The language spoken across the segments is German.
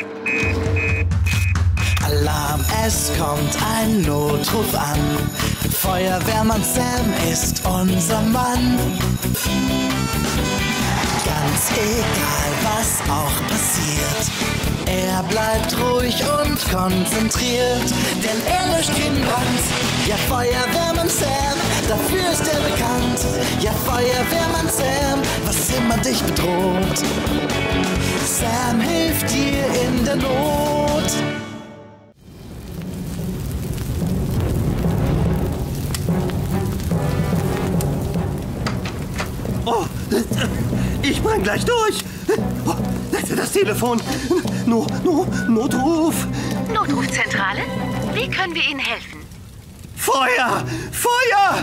Alarm, es kommt ein Notruf an. Feuerwehrmann Sam ist unser Mann. Ganz egal, was auch passiert, er bleibt ruhig und konzentriert, denn er löscht keinen Brand. Ja, Feuerwehrmann Sam, dafür ist er bekannt. Ja, Feuerwehrmann Sam, was immer dich bedroht, Sam hilft dir in der Not. Oh, ich bring gleich durch. Oh, das Telefon. Notruf. Notrufzentrale? Wie können wir Ihnen helfen? Feuer! Feuer!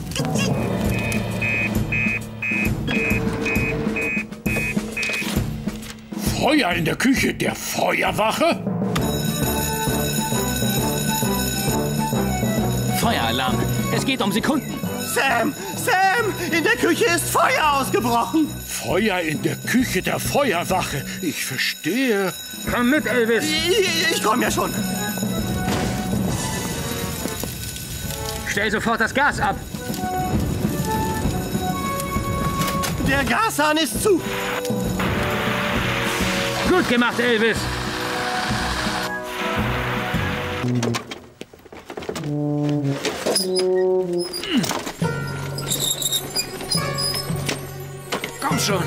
Feuer in der Küche der Feuerwache? Feueralarm. Es geht um Sekunden. Sam! In der Küche ist Feuer ausgebrochen! Feuer in der Küche der Feuerwache. Ich verstehe. Komm mit, Elvis. Ich komm ja schon. Stell sofort das Gas ab. Der Gashahn ist zu. Gut gemacht, Elvis. Komm schon.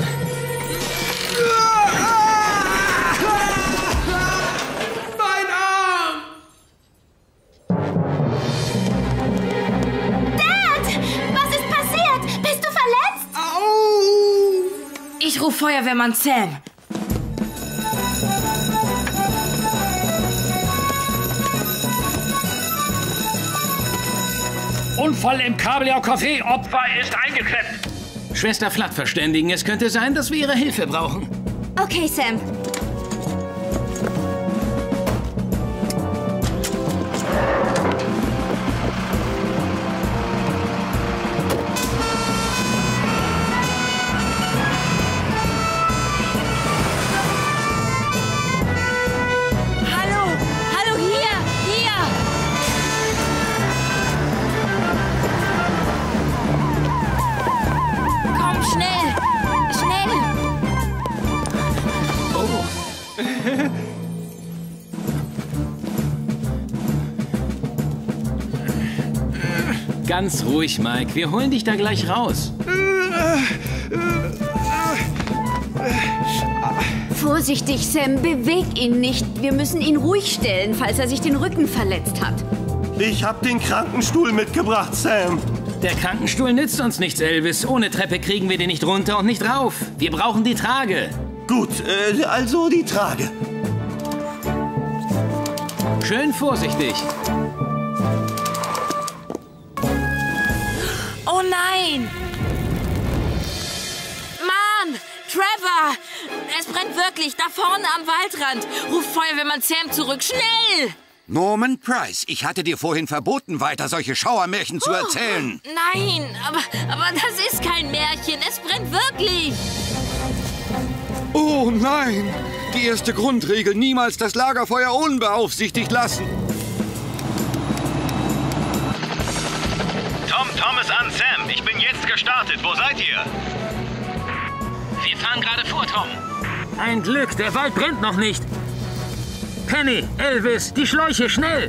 Mein Arm! Dad! Was ist passiert? Bist du verletzt? Au! Ich rufe Feuerwehrmann Sam. Unfall im Kabeljau-Café. Opfer ist eingeklemmt. Schwester Flatt verständigen. Es könnte sein, dass wir Ihre Hilfe brauchen. Okay, Sam. Hallo, hier. Komm, schnell. Ganz ruhig, Mike. Wir holen dich da gleich raus. Vorsichtig, Sam. Beweg ihn nicht. Wir müssen ihn ruhig stellen, falls er sich den Rücken verletzt hat. Ich hab den Krankenstuhl mitgebracht, Sam. Der Krankenstuhl nützt uns nichts, Elvis. Ohne Treppe kriegen wir den nicht runter und nicht rauf. Wir brauchen die Trage. Gut, also die Trage. Schön vorsichtig. Oh nein! Mann! Trevor! Es brennt wirklich, da vorne am Waldrand. Ruf Feuerwehrmann Sam zurück, schnell! Norman Price, ich hatte dir vorhin verboten, weiter solche Schauermärchen zu erzählen. Nein, aber das ist kein Märchen, es brennt wirklich. Oh nein! Die erste Grundregel, niemals das Lagerfeuer unbeaufsichtigt lassen. Tom ist an, Sam. Ich bin jetzt gestartet. Wo seid ihr? Wir fahren gerade vor, Tom. Ein Glück, der Wald brennt noch nicht. Penny, Elvis, die Schläuche, schnell!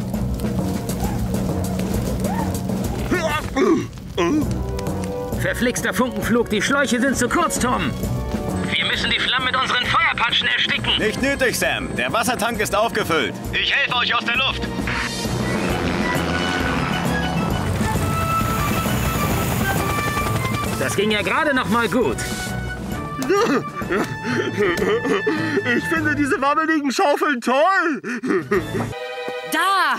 Verflixter Funkenflug, die Schläuche sind zu kurz, Tom. Wir müssen die Flammen mit unseren Feuerpatschen ersticken. Nicht nötig, Sam. Der Wassertank ist aufgefüllt. Ich helfe euch aus der Luft. Das ging ja gerade noch mal gut. Ich finde diese wabbeligen Schaufeln toll. Da!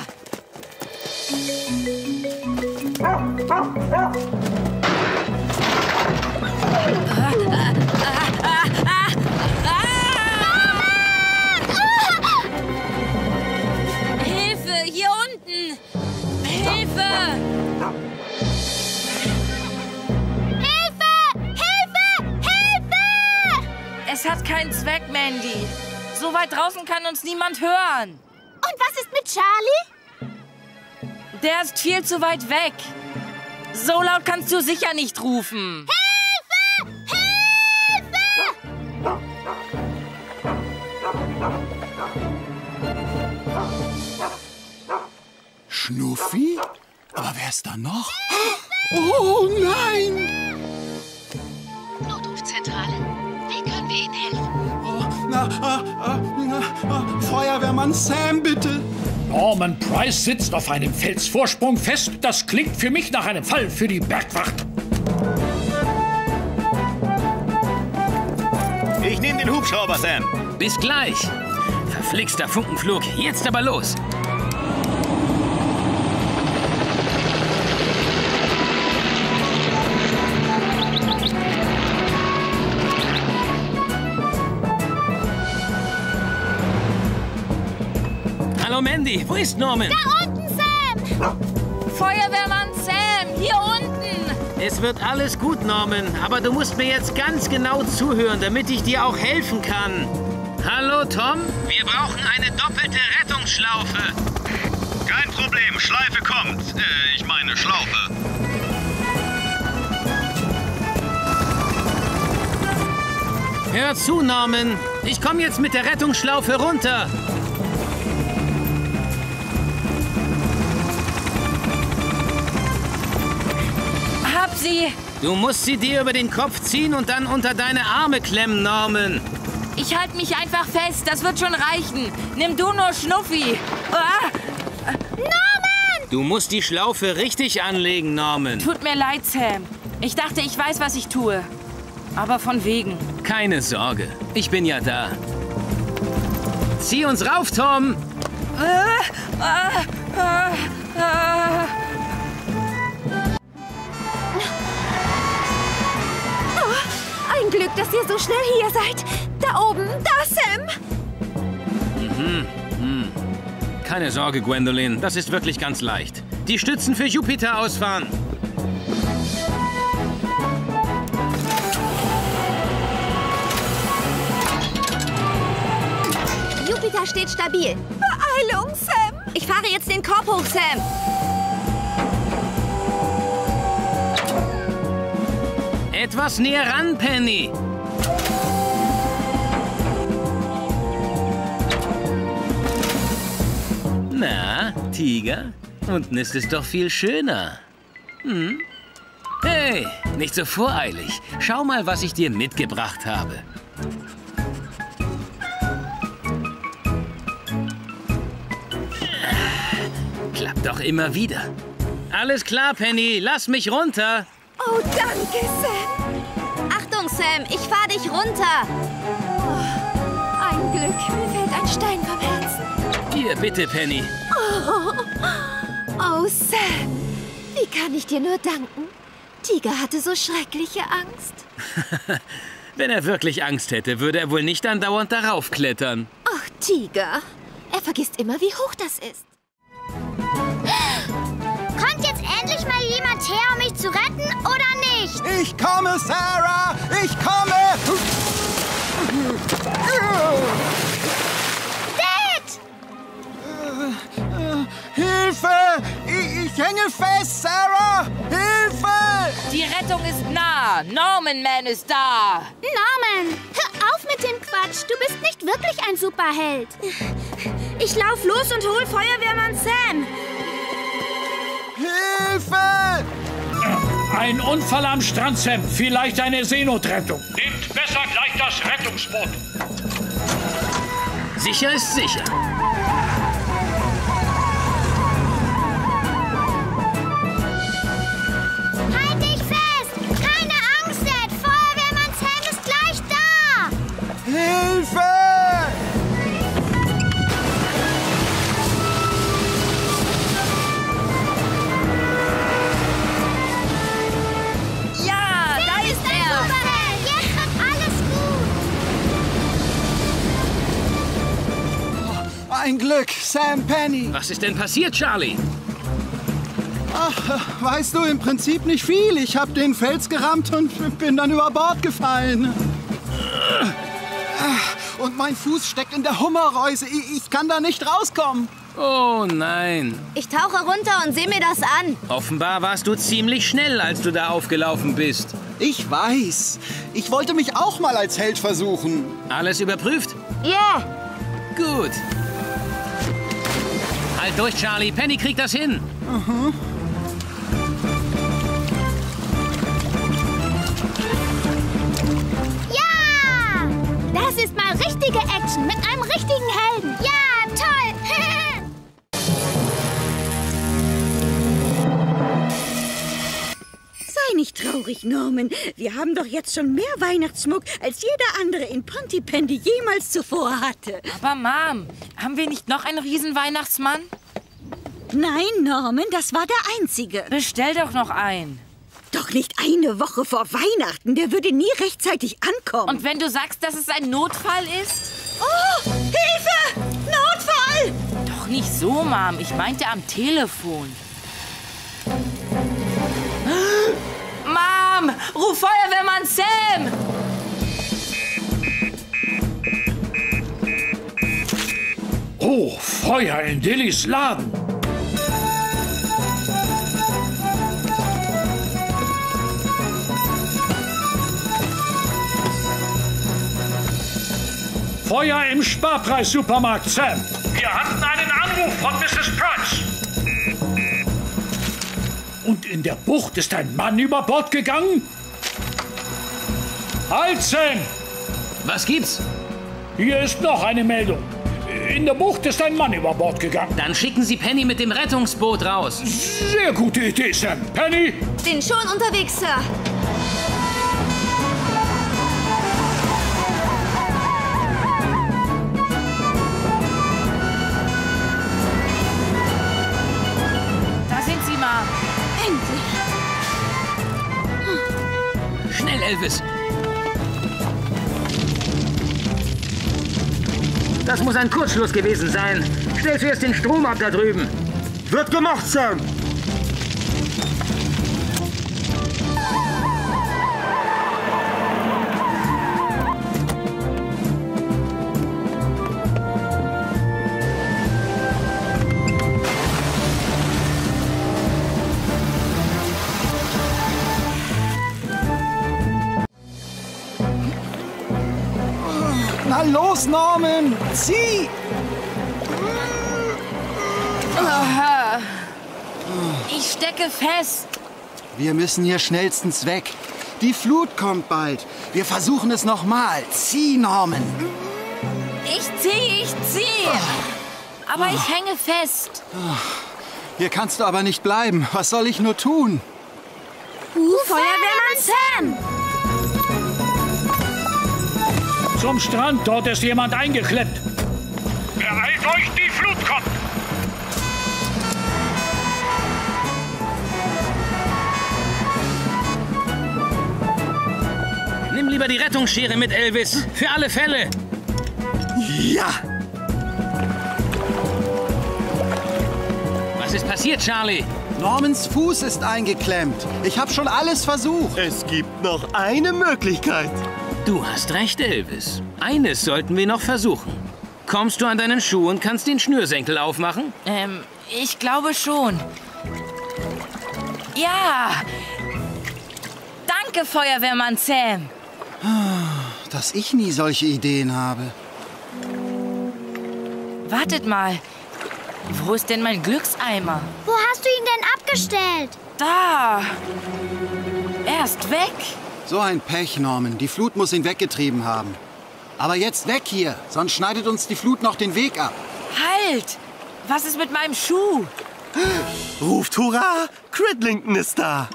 Hilfe, hier unten! Hilfe! Hilfe! Hilfe! Hilfe! Es hat keinen Zweck, Mandy. So weit draußen kann uns niemand hören. Und was ist mit Charlie? Der ist viel zu weit weg. So laut kannst du sicher nicht rufen. Hilfe! Hilfe! Schnuffi? Aber wer ist da noch? Oh nein! Notrufzentrale. Wie können wir Ihnen helfen? Feuerwehrmann Sam, bitte! Norman Price sitzt auf einem Felsvorsprung fest. Das klingt für mich nach einem Fall für die Bergwacht. Ich nehme den Hubschrauber, Sam. Bis gleich. Verflixter Funkenflug. Jetzt aber los. Hallo Mandy, wo ist Norman? Da unten, Sam! Feuerwehrmann Sam, hier unten. Es wird alles gut, Norman. Aber du musst mir jetzt ganz genau zuhören, damit ich dir auch helfen kann. Hallo, Tom? Wir brauchen eine doppelte Rettungsschlaufe. Kein Problem, Schleife kommt. Ich meine Schlaufe. Hör zu, Norman. Ich komme jetzt mit der Rettungsschlaufe runter. Hab sie. Du musst sie dir über den Kopf ziehen und dann unter deine Arme klemmen, Norman. Ich halte mich einfach fest, das wird schon reichen. Nimm du nur Schnuffi. Ah, Norman! Du musst die Schlaufe richtig anlegen, Norman. tut mir leid, Sam. Ich dachte, ich weiß, was ich tue. Aber von wegen. Keine Sorge, ich bin ja da. Zieh uns rauf, Tom. Ein Glück, dass ihr so schnell hier seid. Da oben, da, Sam. Keine Sorge, Gwendolyn, das ist wirklich ganz leicht. Die Stützen für Jupiter ausfahren. Jupiter steht stabil. Beeilung, Sam. Ich fahre jetzt den Korb hoch, Sam. Etwas näher ran, Penny. Na, Tiger? Unten ist es doch viel schöner. Hey, nicht so voreilig. Schau mal, was ich dir mitgebracht habe. Klappt doch immer wieder. Alles klar, Penny. Lass mich runter. Oh, danke, Sam. Achtung, Sam, ich fahr dich runter. Oh, ein Glück, mir fällt ein Stein vom Herzen. Hier, bitte, Penny. Oh, Sam, wie kann ich dir nur danken? Tiger hatte so schreckliche Angst. Wenn er wirklich Angst hätte, würde er wohl nicht andauernd darauf klettern. Ach, Tiger, er vergisst immer, wie hoch das ist. Kommt jetzt endlich mal jemand her, um mich zu retten, oder nicht? Ich komme, Sarah! Ich komme! Dad! Hilfe! Ich hänge fest, Sarah! Hilfe! Die Rettung ist nah. Norman Man ist da. Norman, hör auf mit dem Quatsch. Du bist nicht wirklich ein Superheld. Ich lauf los und hol Feuerwehrmann Sam. Hilfe! Ein Unfall am Strand, Sam. Vielleicht eine Seenotrettung. Nehmt besser gleich das Rettungsboot. Sicher ist sicher. Halt dich fest! Keine Angst, Dad. Feuerwehrmann Sam ist gleich da. Hilfe! Ja, da ist er. Superheld, jetzt wird alles gut. Ein Glück, Sam, Penny. Was ist denn passiert, Charlie? Ach, weißt du, im Prinzip nicht viel. Ich habe den Fels gerammt und bin dann über Bord gefallen. Und mein Fuß steckt in der Hummerreuse. Ich kann da nicht rauskommen. Oh nein. Ich tauche runter und sehe mir das an. Offenbar warst du ziemlich schnell, als du da aufgelaufen bist. Ich weiß. Ich wollte mich auch mal als Held versuchen. Alles überprüft? Ja. Gut. Halt durch, Charlie. Penny kriegt das hin. Mhm. Ja! Das ist mal richtige Action mit einem richtigen Helden. Ja, toll! Sei nicht traurig, Norman. Wir haben doch jetzt schon mehr Weihnachtsschmuck, als jeder andere in Pontypandy jemals zuvor hatte. Aber Mom, haben wir nicht noch einen Riesenweihnachtsmann? Nein, Norman, das war der einzige. Bestell doch noch einen. Doch nicht eine Woche vor Weihnachten. Der würde nie rechtzeitig ankommen. Und wenn du sagst, dass es ein Notfall ist? Oh, Hilfe! Notfall! Doch nicht so, Mom. Ich meinte am Telefon. Mom, ruf Feuerwehrmann Sam! Oh, Feuer in Dillys Laden. Feuer im Sparpreis-Supermarkt, Sam. Wir hatten einen Anruf von Mrs. Price. Und in der Bucht ist ein Mann über Bord gegangen? Halt, Sam! Was gibt's? Hier ist noch eine Meldung. In der Bucht ist ein Mann über Bord gegangen. Dann schicken Sie Penny mit dem Rettungsboot raus. Sehr gute Idee, Sam. Penny? Bin schon unterwegs, Sir. Da sind Sie, Mom. Endlich. Schnell, Elvis. Das muss ein Kurzschluss gewesen sein. Stell zuerst den Strom ab da drüben. Wird gemacht, Sam. Na los, Norman! Zieh! Ich stecke fest. Wir müssen hier schnellstens weg. Die Flut kommt bald. Wir versuchen es nochmal. Zieh, Norman! Ich zieh. Aber ich hänge fest. Hier kannst du aber nicht bleiben. Was soll ich nur tun? Feuerwehrmann Sam! Zum Strand, dort ist jemand eingeklemmt. Beeilt euch, die Flut kommt! Nimm lieber die Rettungsschere mit, Elvis. Für alle Fälle. Ja! Was ist passiert, Charlie? Normans Fuß ist eingeklemmt. Ich habe schon alles versucht. Es gibt noch eine Möglichkeit. Du hast recht, Elvis. Eines sollten wir noch versuchen. Kommst du an deinen Schuh und kannst den Schnürsenkel aufmachen? Ich glaube schon. Ja. Danke, Feuerwehrmann Sam. Dass ich nie solche Ideen habe. Wartet mal. Wo ist denn mein Glückseimer? Wo hast du ihn denn abgestellt? Da. Er ist weg. So ein Pech, Norman. Die Flut muss ihn weggetrieben haben. Aber jetzt weg hier, sonst schneidet uns die Flut noch den Weg ab. Halt! Was ist mit meinem Schuh? Ruft Hurra! Cridlington ist da.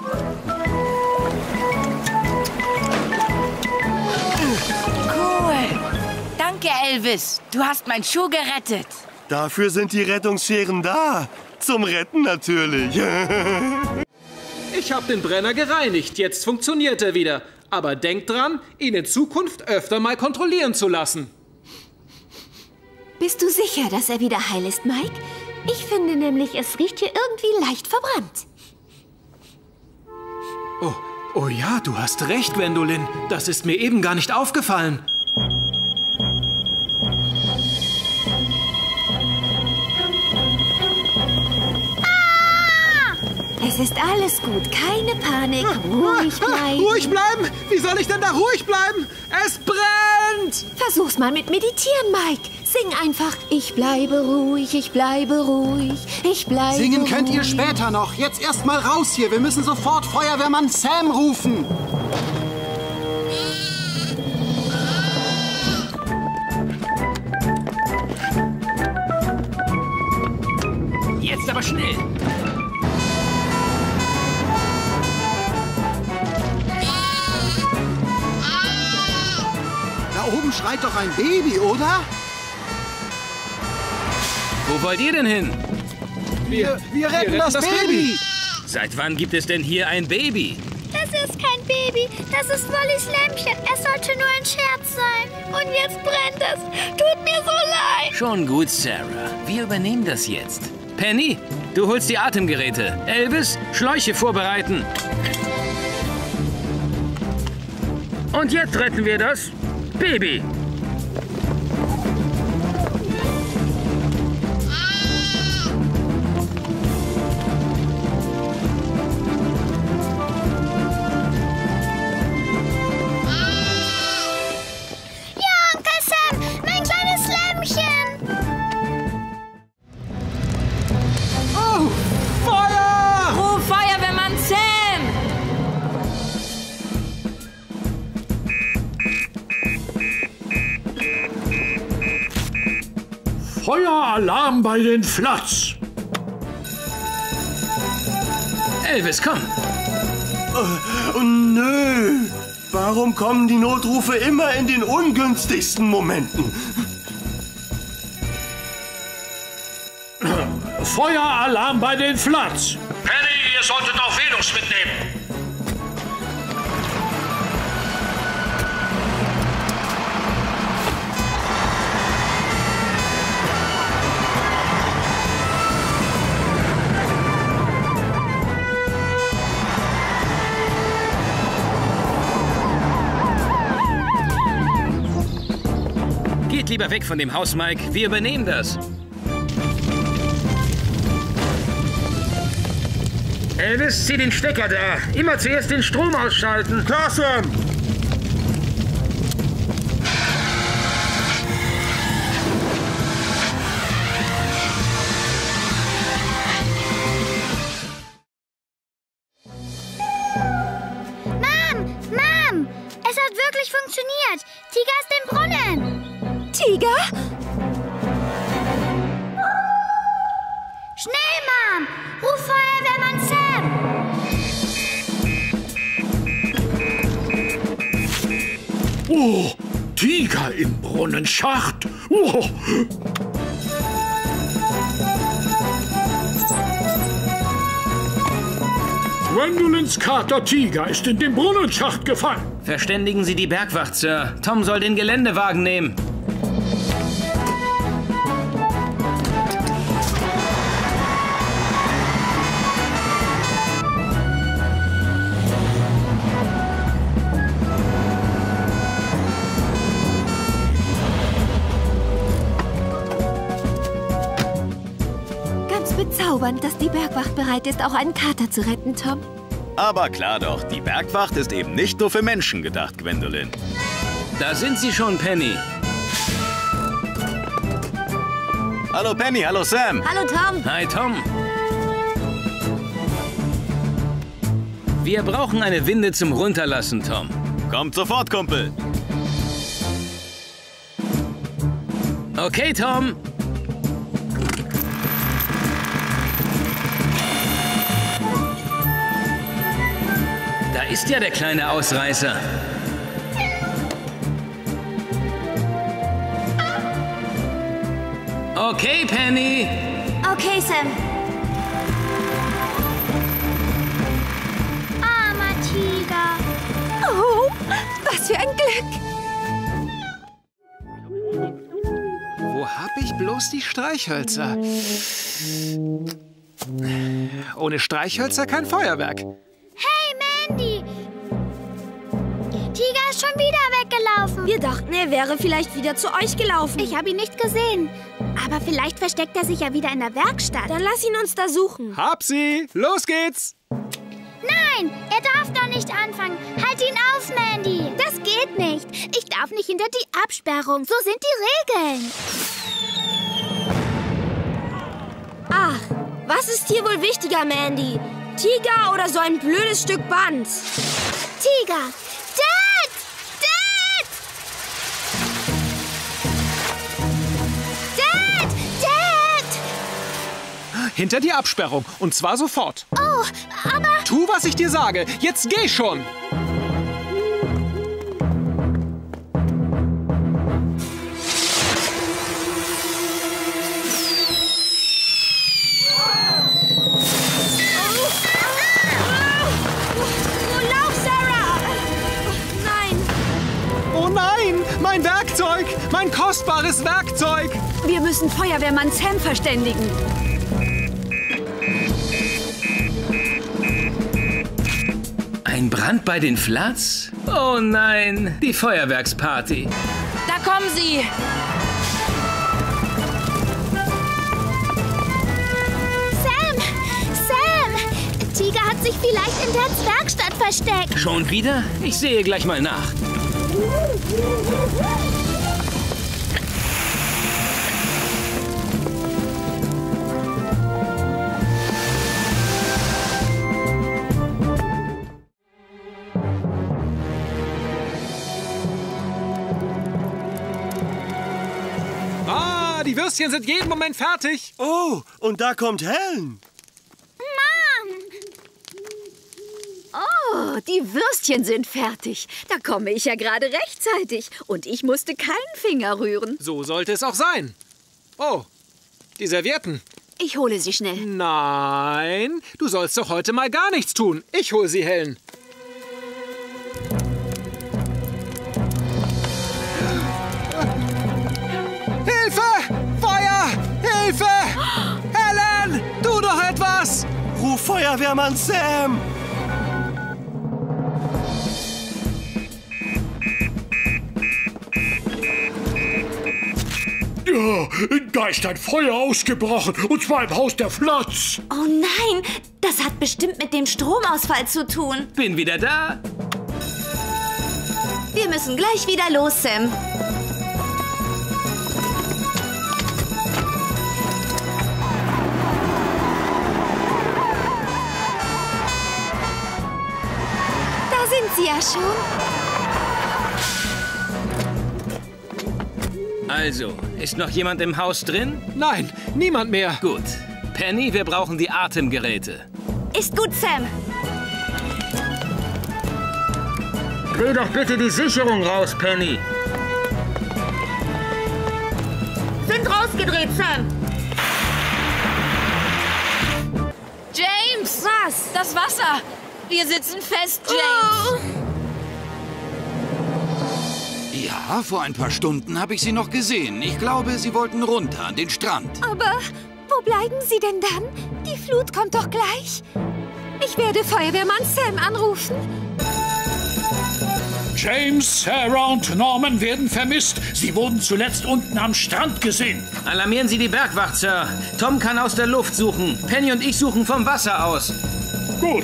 Cool. Danke, Elvis. Du hast meinen Schuh gerettet. Dafür sind die Rettungsscheren da. Zum Retten natürlich. Ich habe den Brenner gereinigt. Jetzt funktioniert er wieder. Aber denkt dran, ihn in Zukunft öfter mal kontrollieren zu lassen. Bist du sicher, dass er wieder heil ist, Mike? Ich finde nämlich, es riecht hier irgendwie leicht verbrannt. Oh ja, du hast recht, Gwendolyn. Das ist mir eben gar nicht aufgefallen. ist alles gut. Keine Panik. Ruhig bleiben. Ruhig bleiben? Wie soll ich denn da ruhig bleiben? Es brennt! Versuch's mal mit Meditieren, Mike. Sing einfach. Ich bleibe ruhig, ich bleibe ruhig, ich bleibe Singen ruhig. könnt ihr später noch. Jetzt erst mal raus hier. Wir müssen sofort Feuerwehrmann Sam rufen. Jetzt aber schnell. Da oben schreit doch ein Baby, oder? Wo wollt ihr denn hin? Wir retten das Baby. Seit wann gibt es denn hier ein Baby? Das ist kein Baby, das ist Wollys Lämmchen. Es sollte nur ein Scherz sein. Und jetzt brennt es. Tut mir so leid. Schon gut, Sarah. Wir übernehmen das jetzt. Penny, du holst die Atemgeräte. Elvis, Schläuche vorbereiten. Und jetzt retten wir das Baby. Feueralarm bei den Flats. Elvis, komm. Oh nö. Warum kommen die Notrufe immer in den ungünstigsten Momenten? Feueralarm bei den Flats. Penny, ihr solltet auch Venus mitnehmen. Geht lieber weg von dem Haus, Mike. Wir übernehmen das. Elvis, zieh den Stecker da. Immer zuerst den Strom ausschalten. Klar, Sam. Mom! Es hat wirklich funktioniert. Tiger ist im Brunnen. Tiger? Schnell, Mom! Ruf Feuerwehrmann Sam! Oh, Tiger im Brunnenschacht. Oh. Gwendolins Kater Tiger ist in den Brunnenschacht gefallen. Verständigen Sie die Bergwacht, Sir. Tom soll den Geländewagen nehmen. Ganz bezaubernd, dass die Bergwacht bereit ist, auch einen Kater zu retten, Tom. Aber klar doch, die Bergwacht ist eben nicht nur für Menschen gedacht, Gwendolyn. Da sind Sie schon, Penny. Hallo Penny, hallo Sam. Hallo, Tom. Hi, Tom. Wir brauchen eine Winde zum Runterlassen, Tom. Kommt sofort, Kumpel. Okay, Tom. Da ist ja der kleine Ausreißer. Okay, Penny. Okay, Sam. Armer Tiger. Oh, was für ein Glück. Wo hab ich bloß die Streichhölzer? Ohne Streichhölzer kein Feuerwerk. Hey, Mandy! Tiger ist schon wieder weggelaufen. Wir dachten, er wäre vielleicht wieder zu euch gelaufen. Ich habe ihn nicht gesehen. Aber vielleicht versteckt er sich ja wieder in der Werkstatt. Dann lass ihn uns da suchen. Hab sie! Los geht's! Nein, er darf doch nicht anfangen. Halt ihn auf, Mandy. Das geht nicht. Ich darf nicht hinter die Absperrung. So sind die Regeln. Ach, was ist hier wohl wichtiger, Mandy? Tiger oder so ein blödes Stück Band? Tiger. Dad! Dad! Dad! Dad! Hinter die Absperrung. Und zwar sofort. Oh, aber... Tu, was ich dir sage. Jetzt geh schon. Mein Werkzeug! Mein kostbares Werkzeug! Wir müssen Feuerwehrmann Sam verständigen. Ein Brand bei den Flats? Oh nein, die Feuerwerksparty. Da kommen sie! Sam! Tiger hat sich vielleicht in Dads Werkstatt versteckt. Schon wieder? Ich sehe gleich mal nach. Ah, die Würstchen sind jeden Moment fertig. Oh, und da kommt Helen. Oh, die Würstchen sind fertig. Da komme ich ja gerade rechtzeitig. Und ich musste keinen Finger rühren. So sollte es auch sein. Oh, die Servietten. Ich hole sie schnell. Nein, du sollst doch heute mal gar nichts tun. Ich hole sie, Helen. Hilfe! Feuer! Hilfe! Helen, tu doch etwas! Ruf Feuerwehrmann Sam! Ja, da ist ein Feuer ausgebrochen, und zwar im Haus der Flats. Oh nein, das hat bestimmt mit dem Stromausfall zu tun. Bin wieder da. Wir müssen gleich wieder los, Sam. Da sind sie ja schon. Also, ist noch jemand im Haus drin? Nein, niemand mehr. Gut. Penny, wir brauchen die Atemgeräte. Ist gut, Sam. Dreh doch bitte die Sicherung raus, Penny. Sind rausgedreht, Sam. James! Was? Das Wasser! Wir sitzen fest, James! Ja, vor ein paar Stunden habe ich sie noch gesehen. Ich glaube, sie wollten runter an den Strand. Aber wo bleiben Sie denn dann? Die Flut kommt doch gleich. Ich werde Feuerwehrmann Sam anrufen. James, Sarah und Norman werden vermisst. Sie wurden zuletzt unten am Strand gesehen. Alarmieren Sie die Bergwacht, Sir. Tom kann aus der Luft suchen. Penny und ich suchen vom Wasser aus. Gut.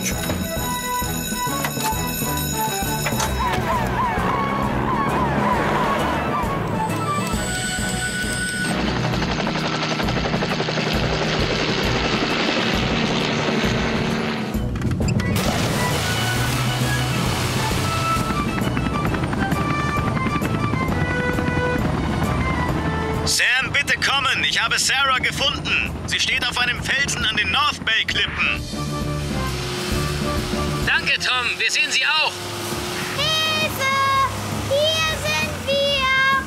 Sam, bitte kommen! Ich habe Sarah gefunden. Sie steht auf einem Felsen an den North Bay-Klippen. Danke, Tom. Wir sehen Sie auch. Hilfe! Hier sind wir!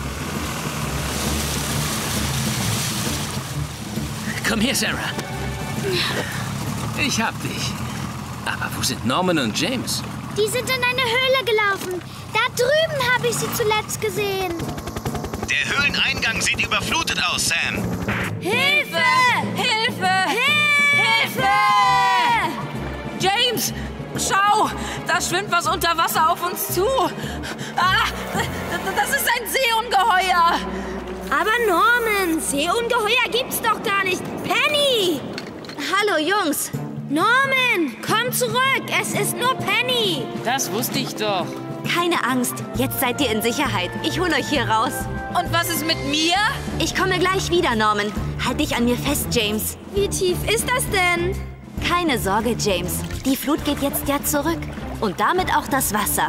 Komm her, Sarah. Ich hab dich. Aber wo sind Norman und James? Die sind in eine Höhle gelaufen. Da drüben habe ich sie zuletzt gesehen. Der Höhleneingang sieht überflutet aus, Sam. Hilfe! Hilfe! Hilfe! James, schau! Da schwimmt was unter Wasser auf uns zu. Ah, das ist ein Seeungeheuer. Aber Norman, Seeungeheuer gibt's doch gar nicht. Penny! Hallo, Jungs. Norman, komm zurück. Es ist nur Penny. Das wusste ich doch. Keine Angst, jetzt seid ihr in Sicherheit. Ich hol euch hier raus. Und was ist mit mir? Ich komme gleich wieder, Norman. Halt dich an mir fest, James. Wie tief ist das denn? Keine Sorge, James. Die Flut geht jetzt ja zurück. Und damit auch das Wasser.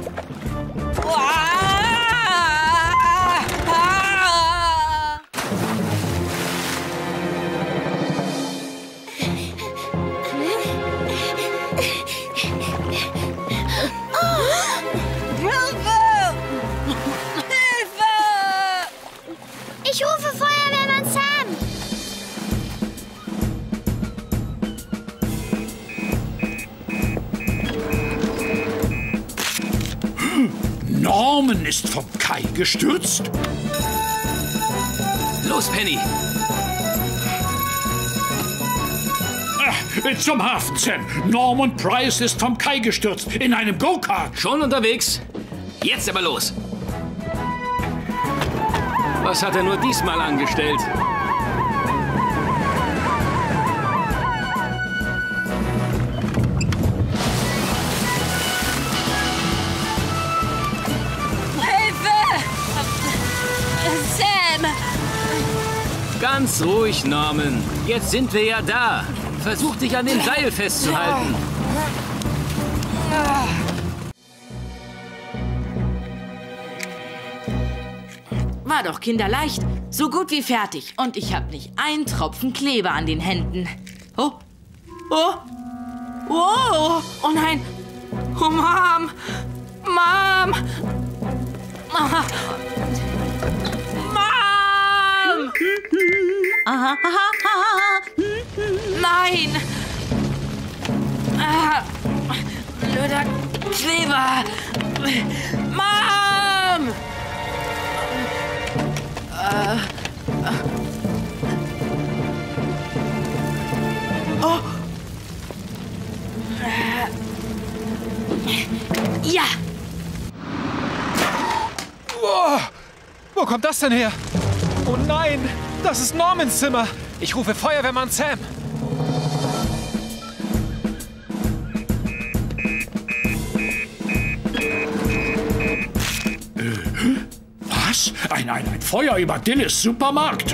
Ich rufe Feuerwehrmann Sam. Norman ist vom Kai gestürzt. Los, Penny. Zum Hafen, Sam. Norman Price ist vom Kai gestürzt. In einem Go-Kart. Schon unterwegs? Jetzt aber los. Was hat er nur diesmal angestellt? Hilfe! Sam! Ganz ruhig, Norman. Jetzt sind wir ja da. Versuch dich an dem Seil festzuhalten. War doch kinderleicht. So gut wie fertig. Und ich habe nicht einen Tropfen Kleber an den Händen. Oh. Oh. Oh. Oh nein. Oh, Mom. Mom. Mom. Nein. Blöder Kleber. Mom. Oh. Ja. Oh, wo kommt das denn her? Oh nein, das ist Normans Zimmer. Ich rufe Feuerwehrmann Sam. Was? Ein Feuer über Dillis Supermarkt.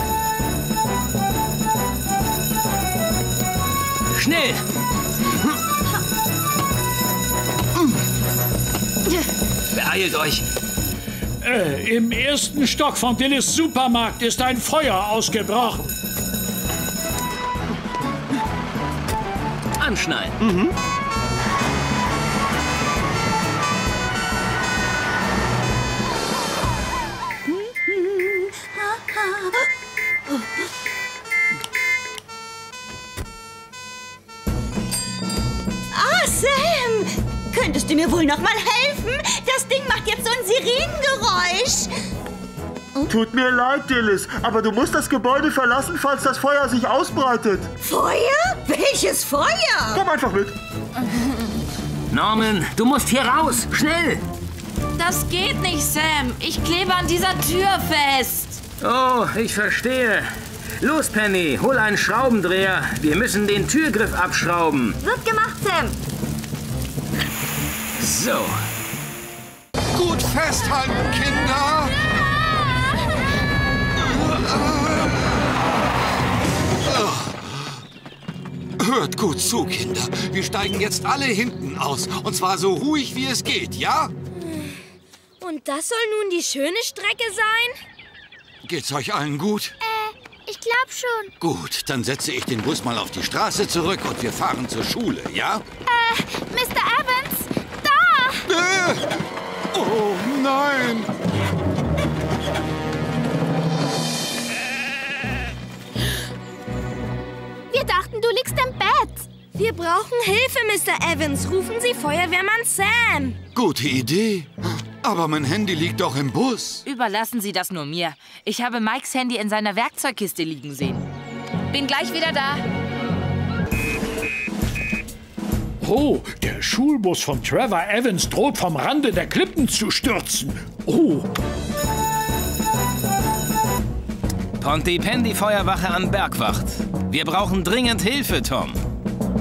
Schnell! Beeilt euch! Im ersten Stock von Dillis Supermarkt ist ein Feuer ausgebrochen. Anschneiden. Mhm. Ah, Sam! Könntest du mir wohl noch mal helfen? Das Ding macht jetzt so ein Sirenengeräusch. Tut mir leid, Dillis, aber du musst das Gebäude verlassen, falls das Feuer sich ausbreitet. Feuer? Welches Feuer? Komm einfach mit. Norman, du musst hier raus. Schnell! Das geht nicht, Sam. Ich klebe an dieser Tür fest. Oh, ich verstehe. Los, Penny, hol einen Schraubendreher. Wir müssen den Türgriff abschrauben. Wird gemacht, Sam. So. Gut festhalten, Kinder! Hört gut zu, Kinder. Wir steigen jetzt alle hinten aus. Und zwar so ruhig, wie es geht, ja? Und das soll nun die schöne Strecke sein? Geht's euch allen gut? Ich glaub schon. Gut, dann setze ich den Bus mal auf die Straße zurück und wir fahren zur Schule, ja? Mr. Evans, da! Oh nein! Wir dachten, du liegst im Bett. Wir brauchen Hilfe, Mr. Evans. Rufen Sie Feuerwehrmann Sam. Gute Idee. Aber mein Handy liegt doch im Bus. Überlassen Sie das nur mir. Ich habe Mikes Handy in seiner Werkzeugkiste liegen sehen. Bin gleich wieder da. Oh, der Schulbus von Trevor Evans droht vom Rande der Klippen zu stürzen. Oh. Pontypandy Feuerwache an Bergwacht. Wir brauchen dringend Hilfe, Tom.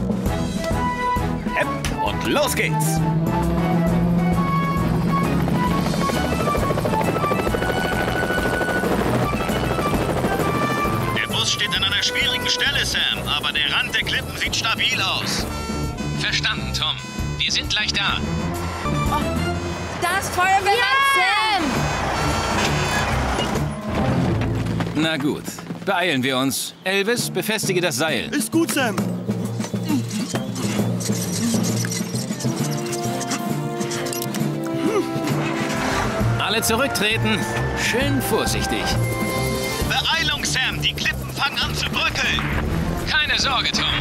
Und los geht's! Der Bus steht an einer schwierigen Stelle, Sam, aber der Rand der Klippen sieht stabil aus. Verstanden, Tom. Wir sind gleich da. Oh, da ist Feuerwehrmann Sam! Na gut, beeilen wir uns. Elvis, befestige das Seil. Ist gut, Sam. Alle zurücktreten. Schön vorsichtig. Beeilung, Sam! Die Klippen fangen an zu bröckeln! Keine Sorge, Tom.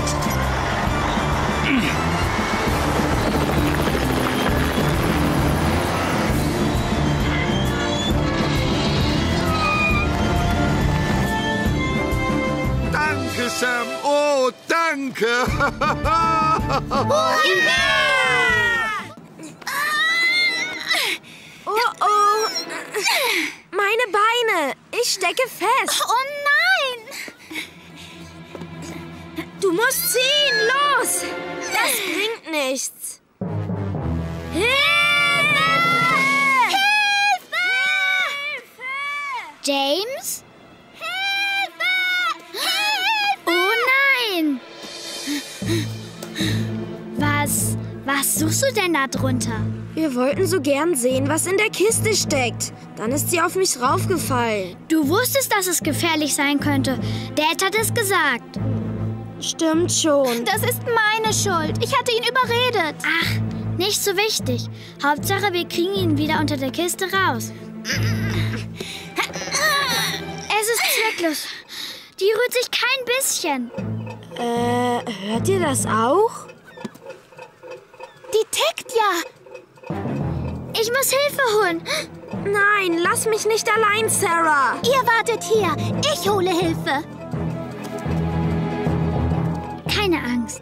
Danke, Sam. Oh, danke. Oh. Meine Beine. Ich stecke fest. Oh nein! Du musst ziehen. Los. Das bringt nichts. Hilfe! James? Oh nein! Was suchst du denn da drunter? Wir wollten so gern sehen, was in der Kiste steckt. Dann ist sie auf mich raufgefallen. Du wusstest, dass es gefährlich sein könnte. Dad hat es gesagt. Stimmt schon. Das ist meine Schuld. Ich hatte ihn überredet. Ach, nicht so wichtig. Hauptsache, wir kriegen ihn wieder unter der Kiste raus. Es ist zwecklos. Die rührt sich kein bisschen. Hört ihr das auch? Die tickt ja. Ich muss Hilfe holen. Nein, lass mich nicht allein, Sarah. Ihr wartet hier. Ich hole Hilfe. Keine Angst.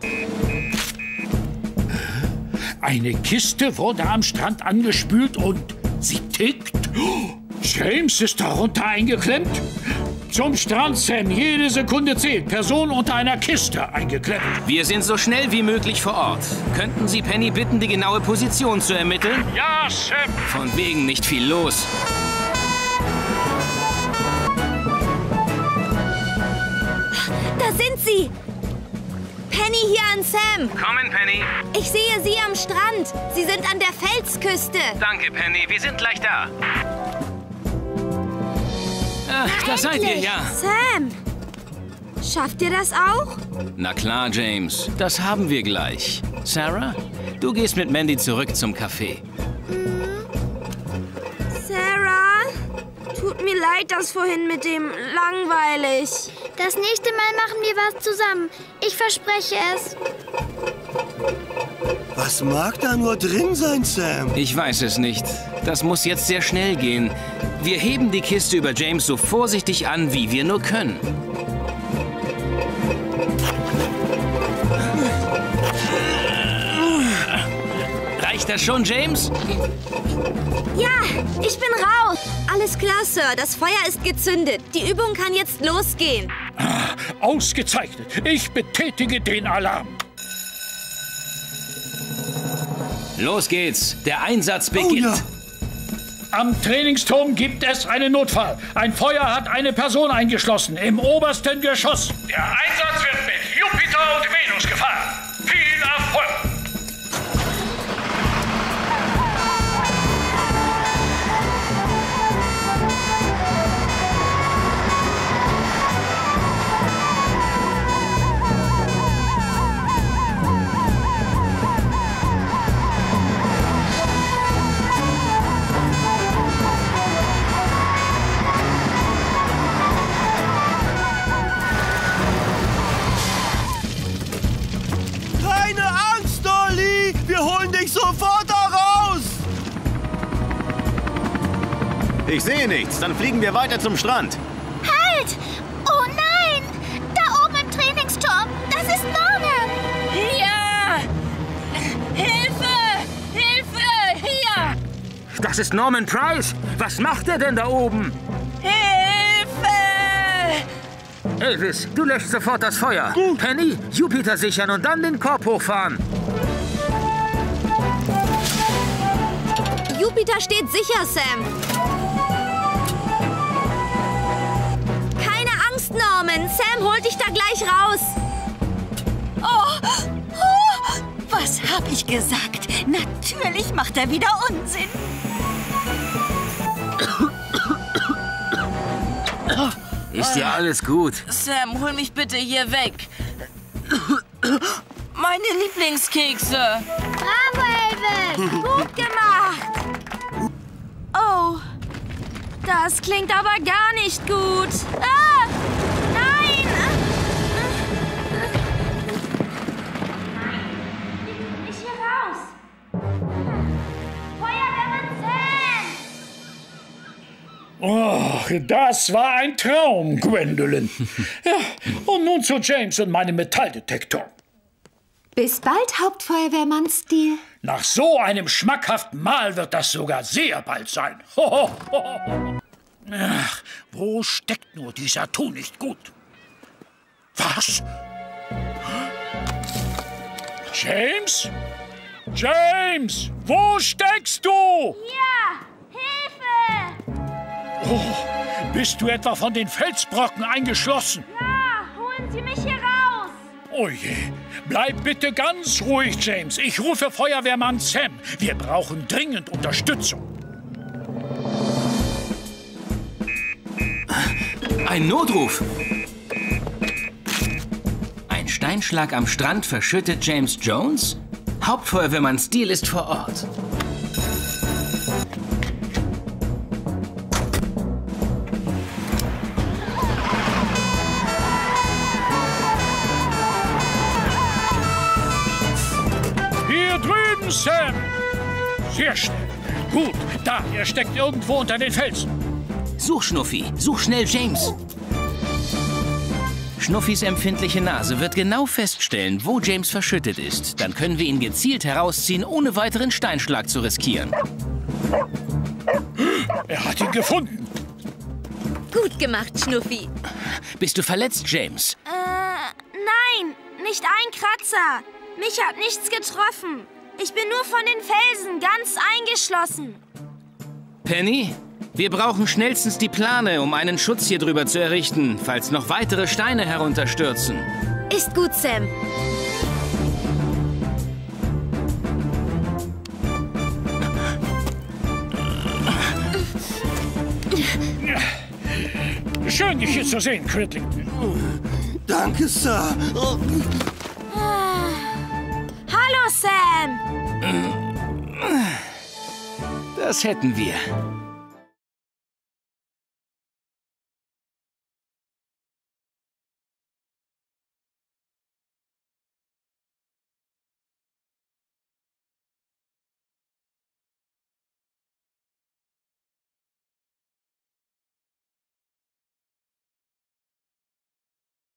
Eine Kiste wurde am Strand angespült und sie tickt. James ist darunter eingeklemmt. Zum Strand, Sam. Jede Sekunde zählt. Person unter einer Kiste eingeklemmt. Wir sind so schnell wie möglich vor Ort. Könnten Sie Penny bitten, die genaue Position zu ermitteln? Ja, Sam. Von wegen nicht viel los. Da sind sie. Penny hier an Sam. Kommen, Penny. Ich sehe sie am Strand. Sie sind an der Felsküste. Danke, Penny. Wir sind gleich da. Ach, da seid ihr ja. Sam, schafft ihr das auch? Na klar, James. Das haben wir gleich. Sarah, du gehst mit Mandy zurück zum Café. Sarah, tut mir leid, das vorhin mit dem langweilig. Das nächste Mal machen wir was zusammen. Ich verspreche es. Was mag da nur drin sein, Sam? Ich weiß es nicht. Das muss jetzt sehr schnell gehen. Wir heben die Kiste über James so vorsichtig an, wie wir nur können. Reicht das schon, James? Ja, ich bin raus. Alles klar, Sir. Das Feuer ist gezündet. Die Übung kann jetzt losgehen. Ausgezeichnet. Ich betätige den Alarm. Los geht's. Der Einsatz beginnt. Oh, ja. Am Trainingsturm gibt es einen Notfall. Ein Feuer hat eine Person eingeschlossen im obersten Geschoss. Der Einsatz wird mit Jupiter und Venus gefahren. Viel Erfolg! Sofort da raus! Ich sehe nichts. Dann fliegen wir weiter zum Strand. Halt! Oh nein! Da oben im Trainingsturm! Das ist Norman! Hier! Hilfe! Hilfe! Hier! Das ist Norman Price. Was macht er denn da oben? Hilfe! Elvis, du löscht sofort das Feuer. Penny, Jupiter sichern und dann den Korb hochfahren. Jupiter steht sicher, Sam. Keine Angst, Norman. Sam holt dich da gleich raus. Was hab ich gesagt? Natürlich macht er wieder Unsinn. Ist ja alles gut. Sam, hol mich bitte hier weg. Meine Lieblingskekse. Bravo, Elvis. Gut gemacht. Oh, das klingt aber gar nicht gut. Ah, nein! Ich hier raus. Feuerwehrmann Sam! Oh, das war ein Traum, Gwendolyn. Ja, und nun zu James und meinem Metalldetektor. Bis bald, Hauptfeuerwehrmann Steele. Nach so einem schmackhaften Mahl wird das sogar sehr bald sein. Ach, wo steckt nur dieser Tu nicht gut? Was? James? James, wo steckst du? Ja, Hilfe! Oh, bist du etwa von den Felsbrocken eingeschlossen? Ja, holen Sie mich hier raus! Oh je. Bleib bitte ganz ruhig, James. Ich rufe Feuerwehrmann Sam. Wir brauchen dringend Unterstützung. Ein Notruf. Ein Steinschlag am Strand verschüttet James Jones? Hauptfeuerwehrmann Steele ist vor Ort. Hier drüben, Sam! Sehr schnell. Gut, da, er steckt irgendwo unter den Felsen. Such, Schnuffi. Such schnell James. Schnuffis empfindliche Nase wird genau feststellen, wo James verschüttet ist. Dann können wir ihn gezielt herausziehen, ohne weiteren Steinschlag zu riskieren. Er hat ihn gefunden. Gut gemacht, Schnuffi. Bist du verletzt, James? Nein, nicht ein Kratzer. Mich hat nichts getroffen. Ich bin nur von den Felsen ganz eingeschlossen. Penny, wir brauchen schnellstens die Plane, um einen Schutz hier drüber zu errichten, falls noch weitere Steine herunterstürzen. Ist gut, Sam. Schön, dich hier zu sehen, Cridlington. Danke, Sir. Hallo, Sam. Das hätten wir.